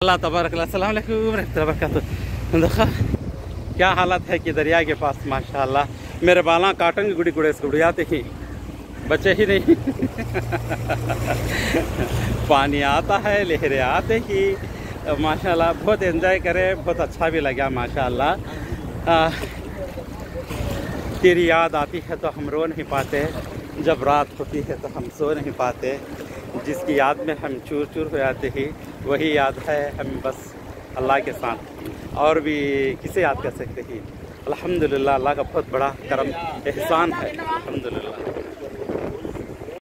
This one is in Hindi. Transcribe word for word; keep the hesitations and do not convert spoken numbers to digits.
अल्लाह तबारक अस्सलाम वालेकुम रहमतुल्लाहि व बरकातुहू। देखा क्या हालत है कि दरिया के पास माशाल्लाह मेरे बाला काटेंगे गुड़ी गुड़े से गुड़ियाते ही बचे ही नहीं पानी आता है लहरें आते ही माशाल्लाह बहुत एंजॉय करे, बहुत अच्छा भी लगा माशाल्लाह। तेरी याद आती है तो हम रो नहीं पाते, जब रात होती है तो हम सो नहीं पाते, जिसकी याद में हम चूर चूर हो जाते ही वही याद है हम बस अल्लाह के साथ, और भी किसे याद कर सकते हैं। अल्हम्दुलिल्लाह अल्लाह का बहुत बड़ा करम एहसान है, अल्हम्दुलिल्लाह।